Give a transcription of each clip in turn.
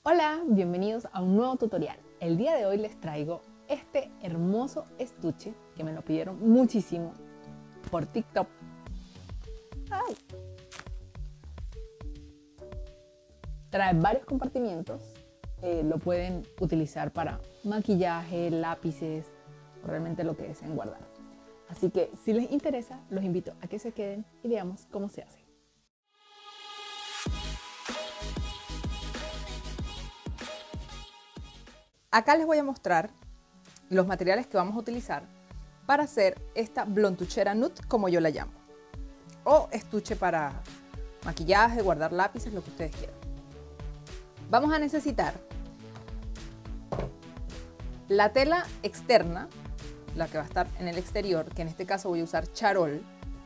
Hola, bienvenidos a un nuevo tutorial. El día de hoy les traigo este hermoso estuche que me lo pidieron muchísimo por TikTok. ¡Ay! Trae varios compartimientos. Lo pueden utilizar para maquillaje, lápices o realmente lo que deseen guardar. Así que si les interesa, los invito a que se queden y veamos cómo se hace. Acá les voy a mostrar los materiales que vamos a utilizar para hacer esta blontuchera nude, como yo la llamo, o estuche para maquillaje, guardar lápices, lo que ustedes quieran. Vamos a necesitar la tela externa, la que va a estar en el exterior, que en este caso voy a usar charol,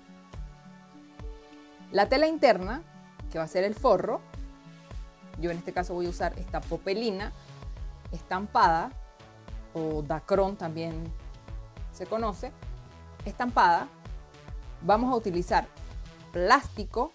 la tela interna, que va a ser el forro, yo en este caso voy a usar esta popelina estampada, o dacrón también se conoce, estampada. Vamos a utilizar plástico.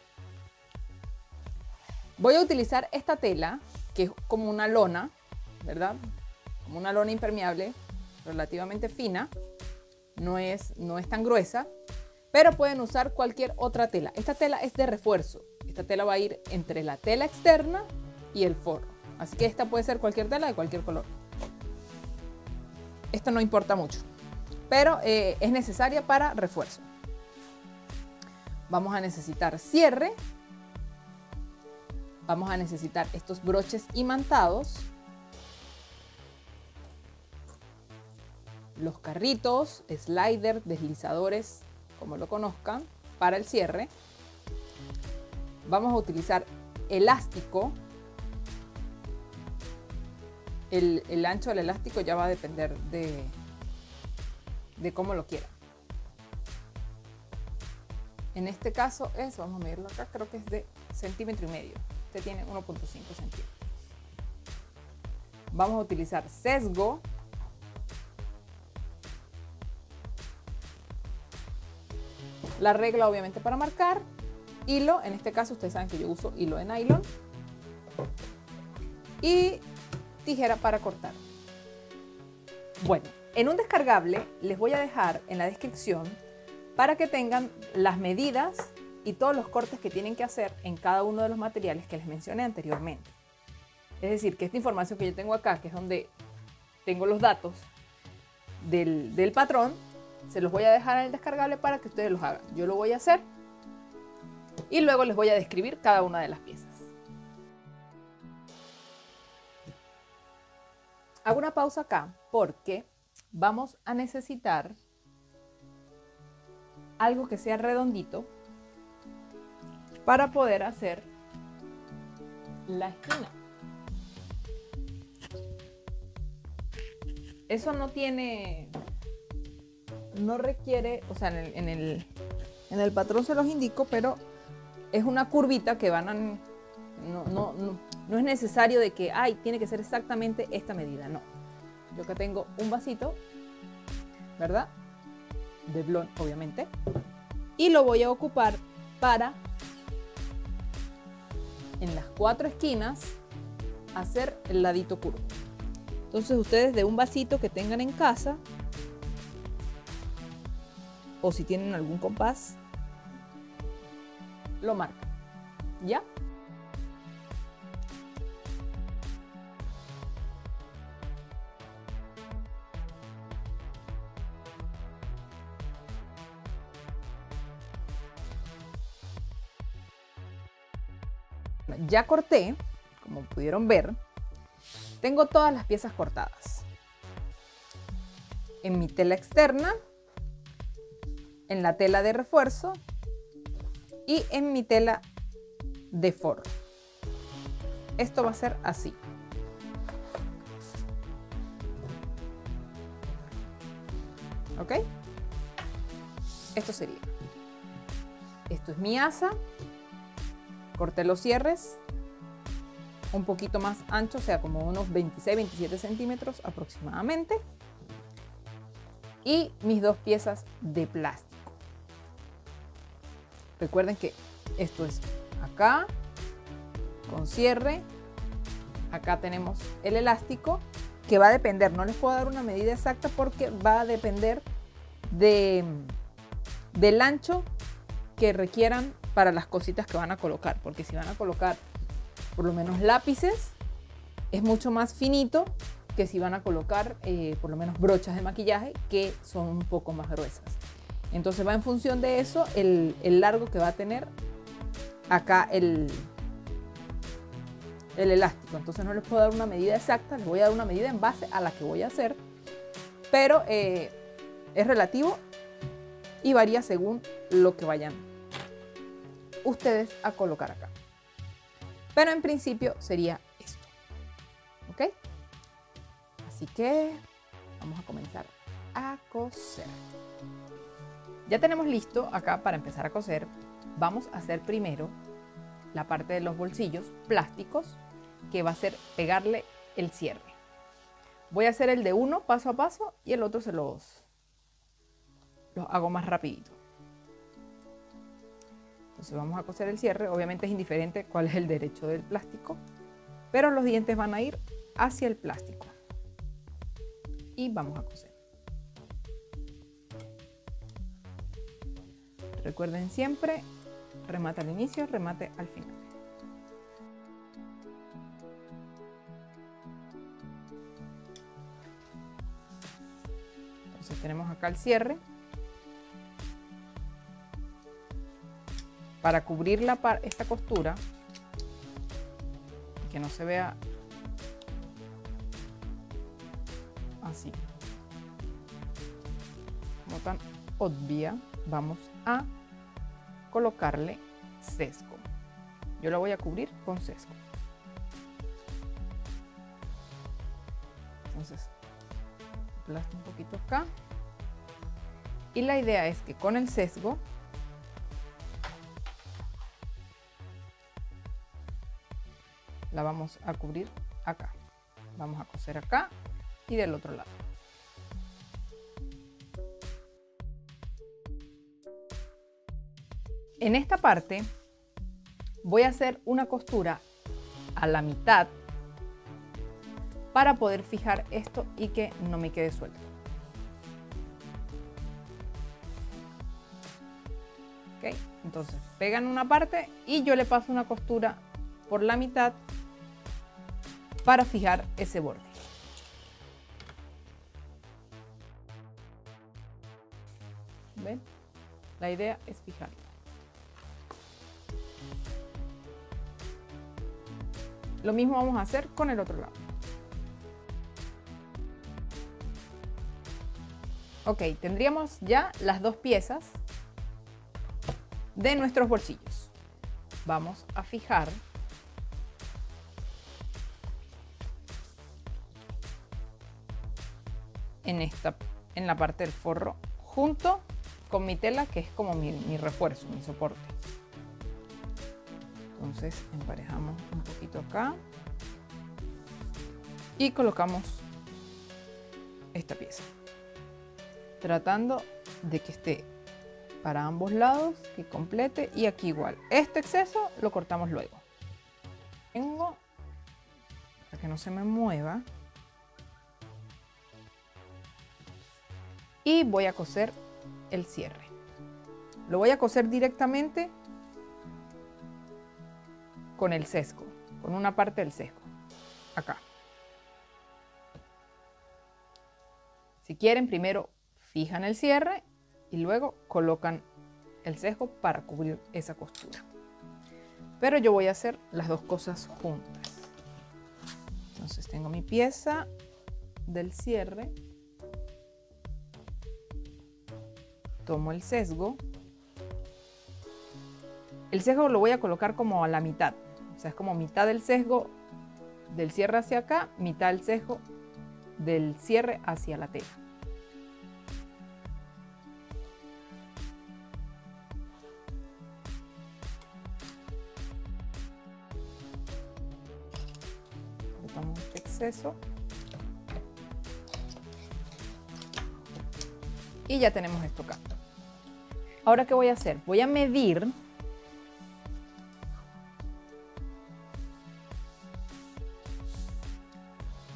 Voy a utilizar esta tela, que es como una lona, ¿verdad? Como una lona impermeable, relativamente fina, no es tan gruesa, pero pueden usar cualquier otra tela. Esta tela es de refuerzo, esta tela va a ir entre la tela externa y el forro. Así que esta puede ser cualquier tela de cualquier color. Esto no importa mucho, pero es necesaria para refuerzo. Vamos a necesitar cierre. Vamos a necesitar estos broches imantados. Los carritos, slider, deslizadores, como lo conozcan, para el cierre. Vamos a utilizar elástico. El ancho del elástico ya va a depender de cómo lo quieran. En este caso vamos a medirlo acá, creo que es de 1,5 centímetros. Este tiene 1,5 centímetros. Vamos a utilizar sesgo. La regla obviamente para marcar. Hilo, en este caso ustedes saben que yo uso hilo de nylon. Y tijera para cortar. Bueno, en un descargable les voy a dejar en la descripción para que tengan las medidas y todos los cortes que tienen que hacer en cada uno de los materiales que les mencioné anteriormente. Es decir, que esta información que yo tengo acá, que es donde tengo los datos del patrón, se los voy a dejar en el descargable para que ustedes los hagan. Yo lo voy a hacer y luego les voy a describir cada una de las piezas. Hago una pausa acá porque vamos a necesitar algo que sea redondito para poder hacer la esquina. Eso no requiere, o sea, en el patrón se los indico, pero es una curvita que van a... No es necesario de que, tiene que ser exactamente esta medida, no. Yo acá tengo un vasito, ¿verdad? De blond, obviamente. Y lo voy a ocupar para, en las 4 esquinas, hacer el ladito curvo. Entonces ustedes de un vasito que tengan en casa, o si tienen algún compás, lo marcan, ¿ya? Ya corté, como pudieron ver, tengo todas las piezas cortadas. En mi tela externa, en la tela de refuerzo y en mi tela de forro. Esto va a ser así. ¿Ok? Esto sería. Esto es mi asa. Corté los cierres un poquito más ancho, o sea, como unos 26-27 centímetros aproximadamente. Y mis 2 piezas de plástico. Recuerden que esto es acá, con cierre, Acá tenemos el elástico, que va a depender, no les puedo dar una medida exacta porque va a depender del ancho que requieran para las cositas que van a colocar, porque si van a colocar por lo menos lápices, es mucho más finito que si van a colocar por lo menos brochas de maquillaje, que son un poco más gruesas. Entonces va en función de eso el largo que va a tener acá el elástico. Entonces no les puedo dar una medida exacta, les voy a dar una medida en base a la que voy a hacer, pero es relativo y varía según lo que vayan ustedes a colocar acá. Pero en principio sería esto, ¿ok? Así que vamos a comenzar a coser. Ya tenemos listo acá para empezar a coser. Vamos a hacer primero la parte de los bolsillos plásticos, que va a ser pegarle el cierre. Voy a hacer el de uno paso a paso y el otro se los hago más rapidito. Entonces vamos a coser el cierre. Obviamente es indiferente cuál es el derecho del plástico, pero los dientes van a ir hacia el plástico. Y vamos a coser. Recuerden siempre, remate al inicio, remate al final. Entonces tenemos acá el cierre. Para cubrir esta costura, que no se vea así como tan obvia, vamos a colocarle sesgo. Yo la voy a cubrir con sesgo. Entonces aplasto un poquito acá y la idea es que con el sesgo la vamos a cubrir acá. Vamos a coser acá y del otro lado. En esta parte voy a hacer una costura a la mitad para poder fijar esto y que no me quede suelto. ¿Ok? Entonces pegan una parte y yo le paso una costura por la mitad para fijar ese borde. ¿Ven? La idea es fijarlo. Lo mismo vamos a hacer con el otro lado. Ok, tendríamos ya las dos piezas de nuestros bolsillos. Vamos a fijar en la parte del forro junto con mi tela, que es como mi refuerzo, mi soporte. Entonces emparejamos un poquito acá y colocamos esta pieza, tratando de que esté para ambos lados, que complete, y aquí igual. Este exceso lo cortamos luego. Tengo para que no se me mueva. Y voy a coser el cierre. Lo voy a coser directamente con el sesgo, con una parte del sesgo, acá. Si quieren, primero fijan el cierre y luego colocan el sesgo para cubrir esa costura. Pero yo voy a hacer las dos cosas juntas. Entonces tengo mi pieza del cierre. Tomo el sesgo. El sesgo lo voy a colocar como a la mitad. O sea, es como mitad del sesgo del cierre hacia acá, mitad del sesgo del cierre hacia la tela. Cortamos este exceso. Y ya tenemos esto acá. Ahora, ¿qué voy a hacer? Voy a medir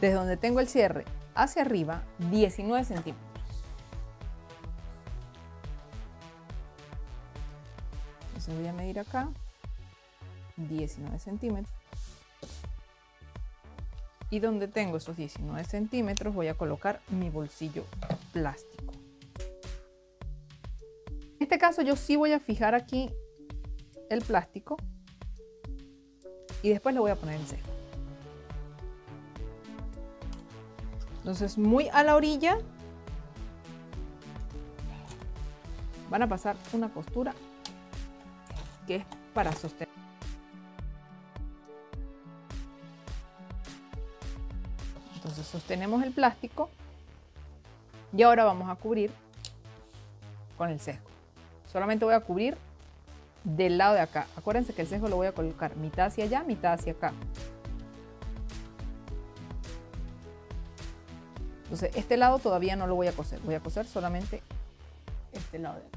desde donde tengo el cierre hacia arriba, 19 centímetros. Entonces voy a medir acá 19 centímetros. Y donde tengo esos 19 centímetros voy a colocar mi bolsillo plástico. En este caso yo sí voy a fijar aquí el plástico y después le voy a poner el sesgo. Entonces muy a la orilla van a pasar una costura que es para sostener. Entonces sostenemos el plástico y ahora vamos a cubrir con el sesgo. Solamente voy a cubrir del lado de acá. Acuérdense que el sesgo lo voy a colocar mitad hacia allá, mitad hacia acá. Entonces este lado todavía no lo voy a coser. Voy a coser solamente este lado de acá.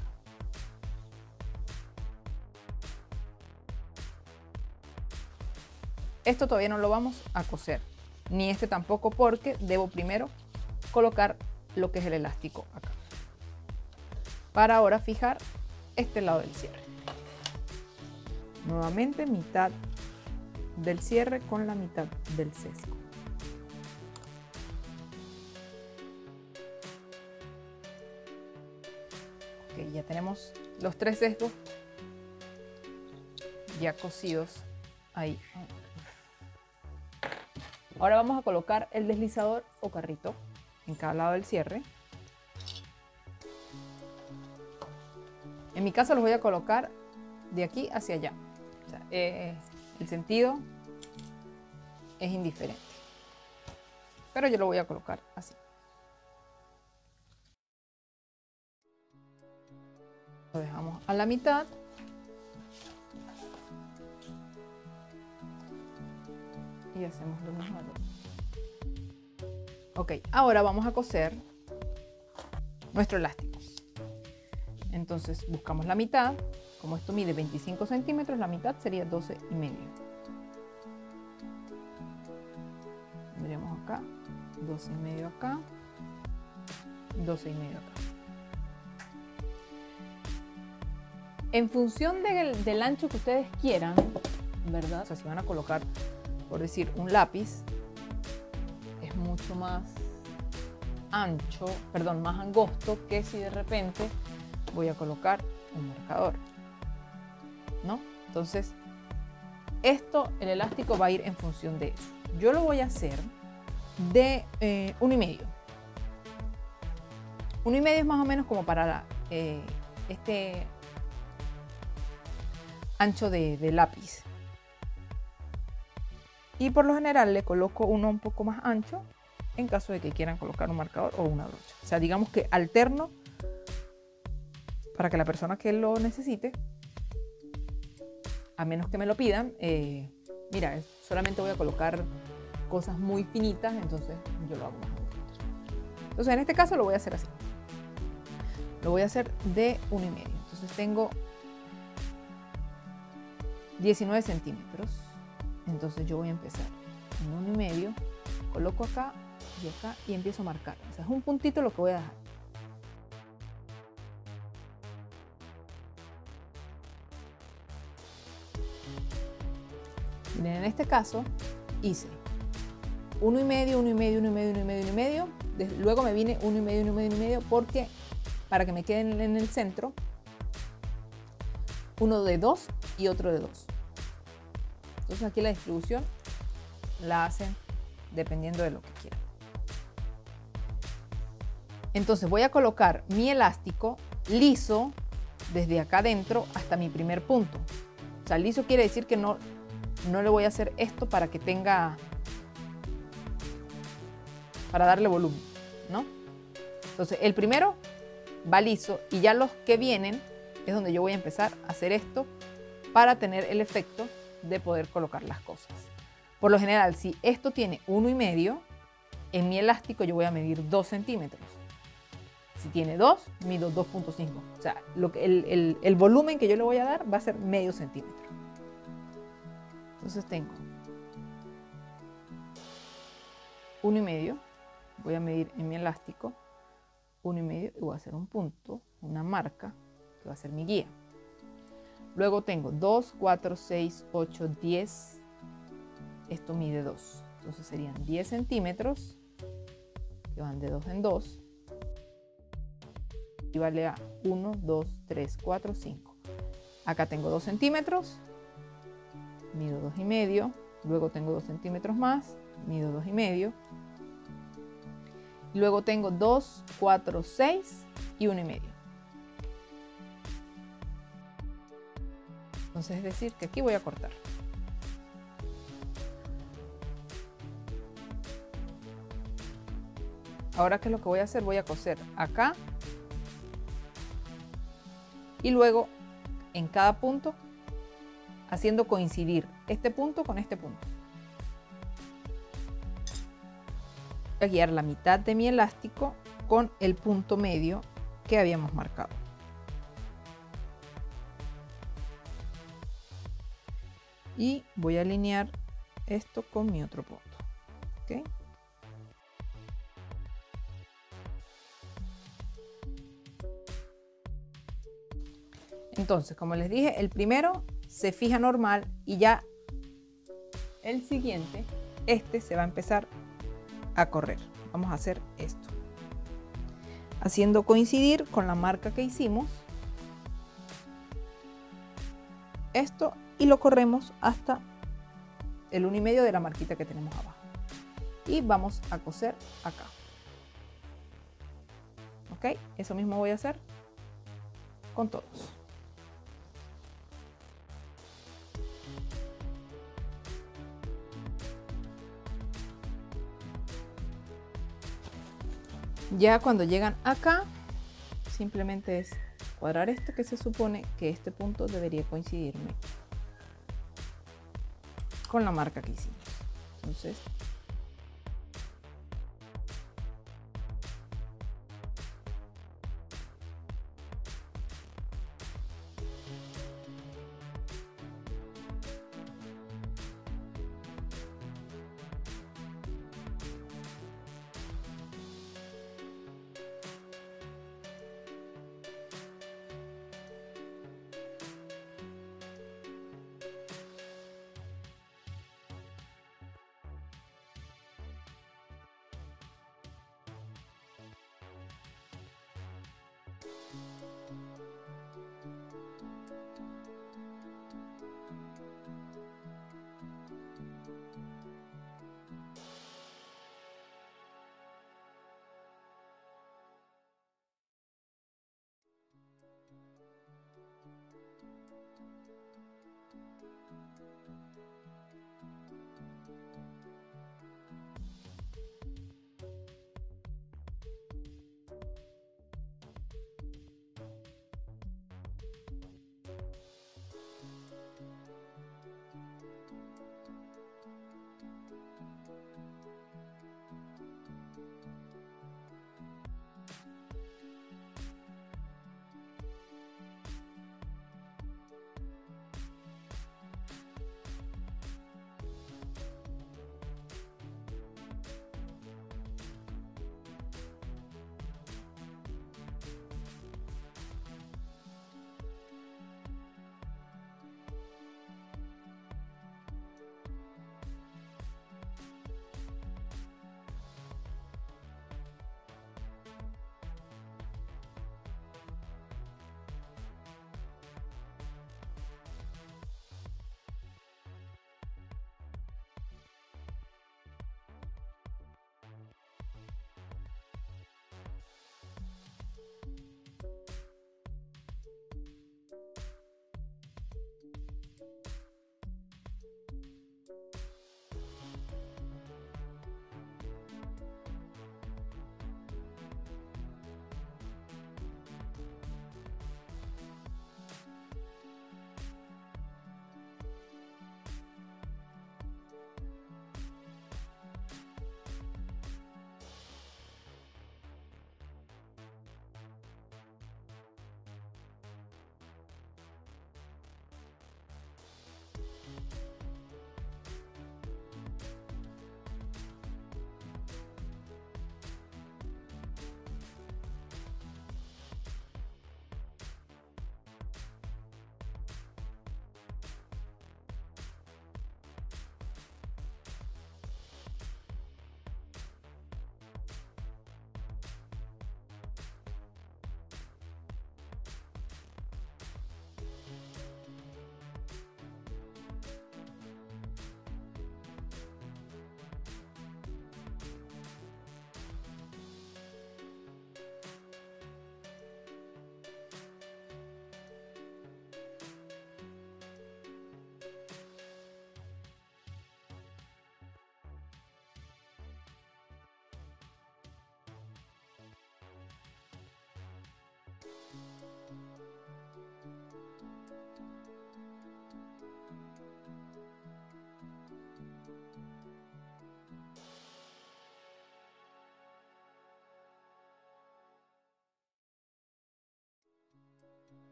Esto todavía no lo vamos a coser, ni este tampoco, porque debo primero colocar lo que es el elástico acá. Para ahora fijar este lado del cierre. Nuevamente mitad del cierre con la mitad del sesgo. Ok, ya tenemos los 3 sesgos ya cosidos ahí. Ahora vamos a colocar el deslizador o carrito en cada lado del cierre. En mi caso los voy a colocar de aquí hacia allá. O sea, el sentido es indiferente, pero yo lo voy a colocar así. Lo dejamos a la mitad. Y hacemos lo mismo. Ok, ahora vamos a coser nuestro elástico. Entonces buscamos la mitad. Como esto mide 25 centímetros, la mitad sería 12 y medio. Miremos acá, 12 y medio acá, 12 y medio acá. En función del ancho que ustedes quieran, ¿verdad? O sea, si van a colocar, por decir, un lápiz, es mucho más ancho, perdón, más angosto que si de repente voy a colocar un marcador, ¿no? Entonces, esto, el elástico va a ir en función de eso. Yo lo voy a hacer de 1,5. 1,5 es más o menos como para este ancho de lápiz. Y por lo general le coloco uno un poco más ancho en caso de que quieran colocar un marcador o una brocha. O sea, digamos que alterno para que la persona que lo necesite, a menos que me lo pidan, mira, solamente voy a colocar cosas muy finitas, entonces yo lo hago más ancho. Entonces en este caso lo voy a hacer así. Lo voy a hacer de 1,5. Entonces tengo 19 centímetros. Entonces yo voy a empezar en 1,5, coloco acá y empiezo a marcar. O sea, es un puntito lo que voy a dejar. Miren, en este caso hice 1,5, 1,5, 1,5, 1,5, 1,5. Luego me vine 1,5, 1,5, 1,5 porque para que me queden en el centro uno de 2 y otro de 2. Entonces aquí la distribución la hacen dependiendo de lo que quieran. Entonces voy a colocar mi elástico liso desde acá adentro hasta mi primer punto. O sea, liso quiere decir que no le voy a hacer esto para que tenga, para darle volumen, ¿no? Entonces el primero va liso y ya los que vienen es donde yo voy a empezar a hacer esto para tener el efecto de poder colocar las cosas. Por lo general, si esto tiene 1,5, en mi elástico yo voy a medir 2 centímetros. Si tiene 2, mido 2,5. O sea, el volumen que yo le voy a dar va a ser medio centímetro. Entonces tengo 1,5. Voy a medir en mi elástico 1,5 y voy a hacer un punto, una marca que va a ser mi guía. Luego tengo 2, 4, 6, 8, 10. Esto mide 2. Entonces serían 10 centímetros que van de 2 en 2. Y vale a 1, 2, 3, 4, 5. Acá tengo 2 centímetros. Mido 2,5. Luego tengo 2 centímetros más. Mido 2,5. Luego tengo 2, 4, 6 y 1,5. Entonces es decir que aquí voy a cortar. Ahora, ¿qué es lo que voy a hacer? Voy a coser acá y luego en cada punto haciendo coincidir este punto con este punto. Voy a guiar la mitad de mi elástico con el punto medio que habíamos marcado. Y voy a alinear esto con mi otro punto. ¿Okay? Entonces, como les dije, el primero se fija normal y ya el siguiente, este se va a empezar a correr. Vamos a hacer esto, haciendo coincidir con la marca que hicimos esto y lo corremos hasta el 1,5 de la marquita que tenemos abajo y vamos a coser acá. Ok, eso mismo voy a hacer con todos. Ya cuando llegan acá, simplemente es cuadrar esto, que se supone que este punto debería coincidirme con la marca que hicimos. Entonces,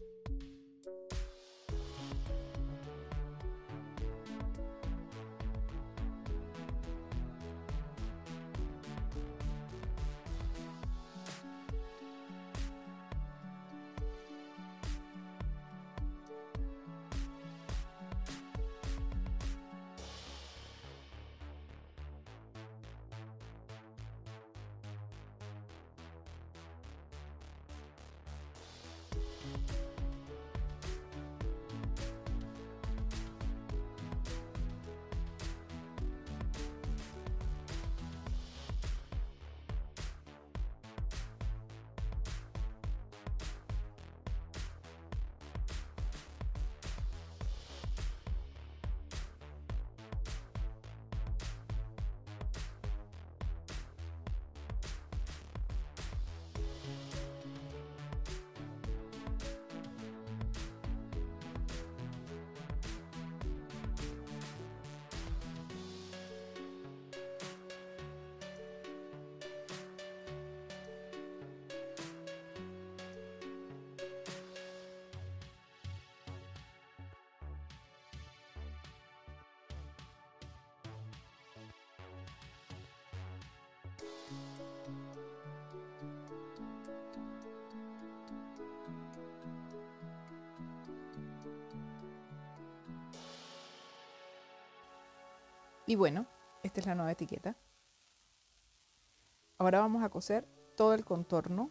Y bueno, esta es la nueva etiqueta. Ahora vamos a coser todo el contorno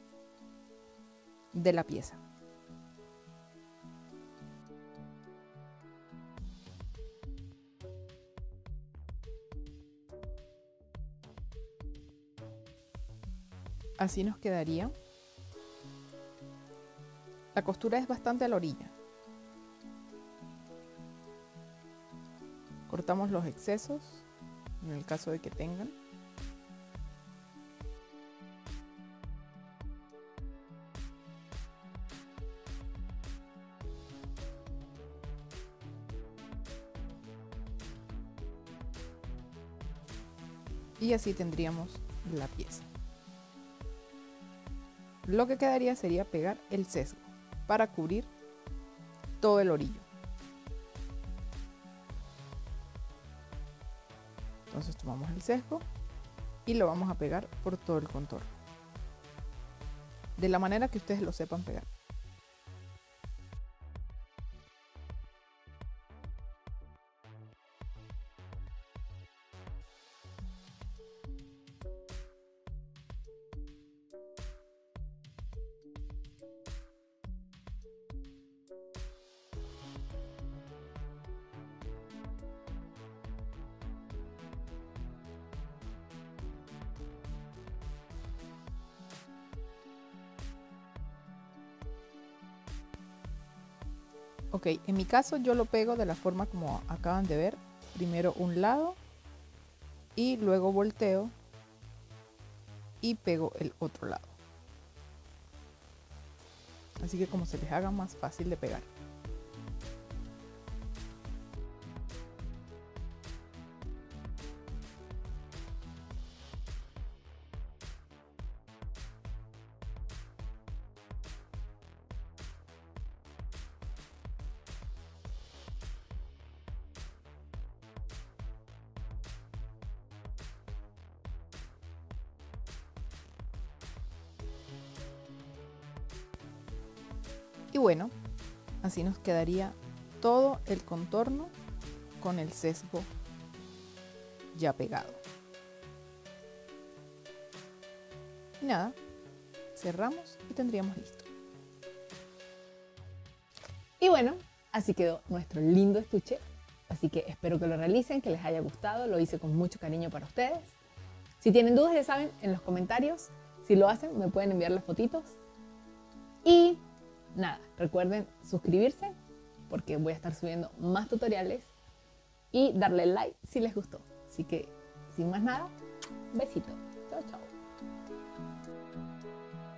de la pieza. Así nos quedaría. La costura es bastante a la orilla. Cortamos los excesos, en el caso de que tengan. Y así tendríamos la pieza. Lo que quedaría sería pegar el sesgo para cubrir todo el orillo. Entonces tomamos el sesgo y lo vamos a pegar por todo el contorno, de la manera que ustedes lo sepan pegar. Ok, en mi caso yo lo pego de la forma como acaban de ver. Primero un lado y luego volteo y pego el otro lado. Así que como se les haga más fácil de pegar. Y bueno, así nos quedaría todo el contorno con el sesgo ya pegado. Y nada, cerramos y tendríamos listo. Y bueno, así quedó nuestro lindo estuche. Así que espero que lo realicen, que les haya gustado. Lo hice con mucho cariño para ustedes. Si tienen dudas, ya saben, en los comentarios. Si lo hacen, me pueden enviar las fotitos. Y nada, recuerden suscribirse porque voy a estar subiendo más tutoriales y darle like si les gustó. Así que, sin más nada, besito. Chao, chao.